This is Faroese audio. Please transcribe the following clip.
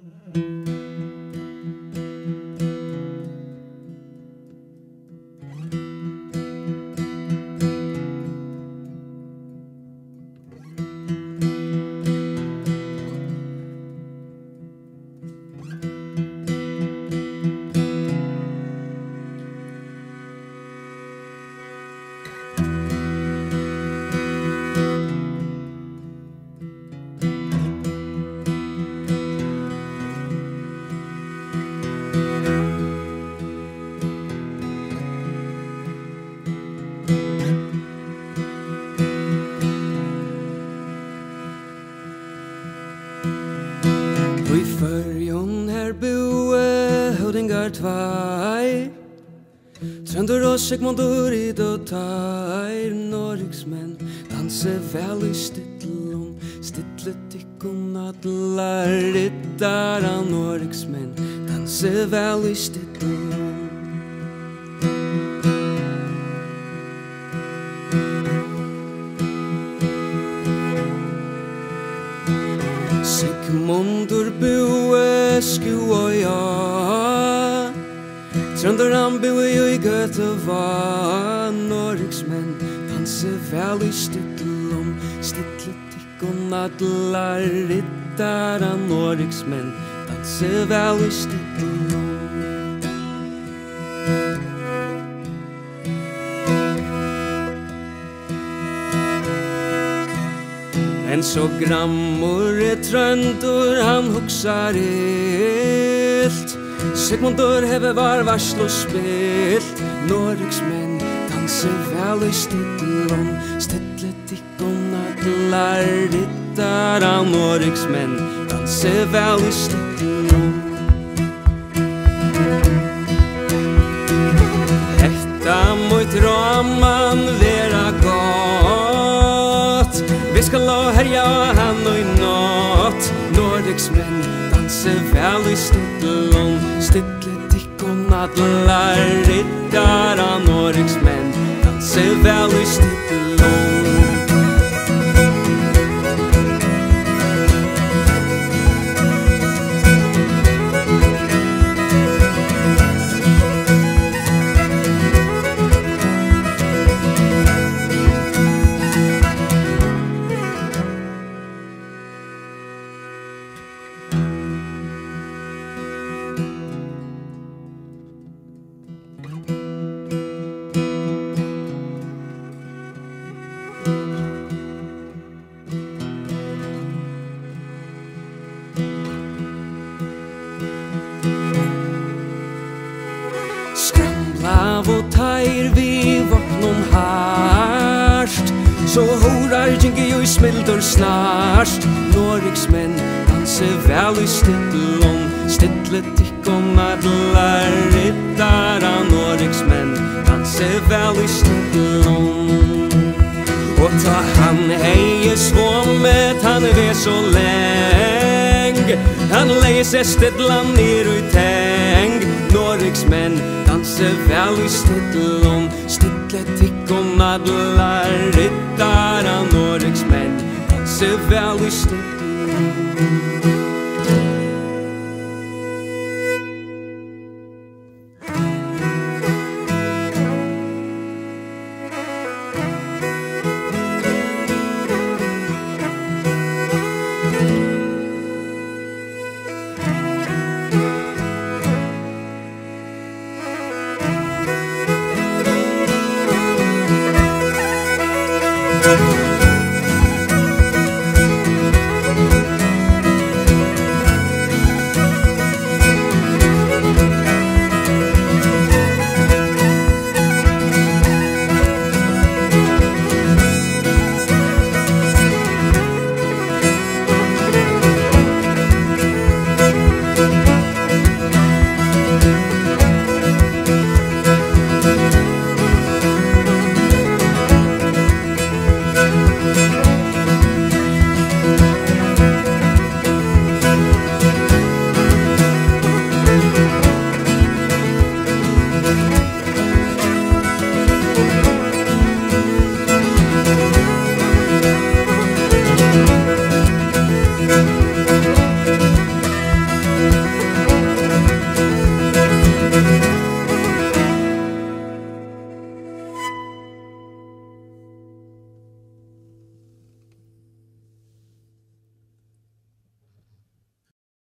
Trønder og Sigmundur I dødtar Norriksmenn danser vel I stillum Stille tykkun atlar Riddar av Norriksmenn danser vel I stillum Sigmundur bue skua Trønder han boi I Gøteva Norriksmenn danser vel I stillum Stille tykkun atlar Riddar av Norriksmenn danser vel I stillum En så grammur Trøndur han hugsar ilt Sigmundur heve var varslo spilt Norriksmenn danser vel I stillum Stille tykkun atlar Riddar av Norriksmenn danser vel I stillum Hetta mot raman vera gott Vi skal la herja han og I natt Norriksmenn danser vel I stillum Stille tykkun atlar Riddar av Norriksmenn danser vel I stillum Skramlav og teir vi våknum harst Så horar gjengi jo I smildur snart Norriksmenn danser vel I stillum Stille tykkun atlar Riddar av Norriksmenn danser vel I stillum Og ta han hei svommet han ved så leng Han leie seg stidlan nir ui teng Norriksmenn danser vel I stillum Stille tykkun atlar Riddar av Norriksmenn danser vel I stillum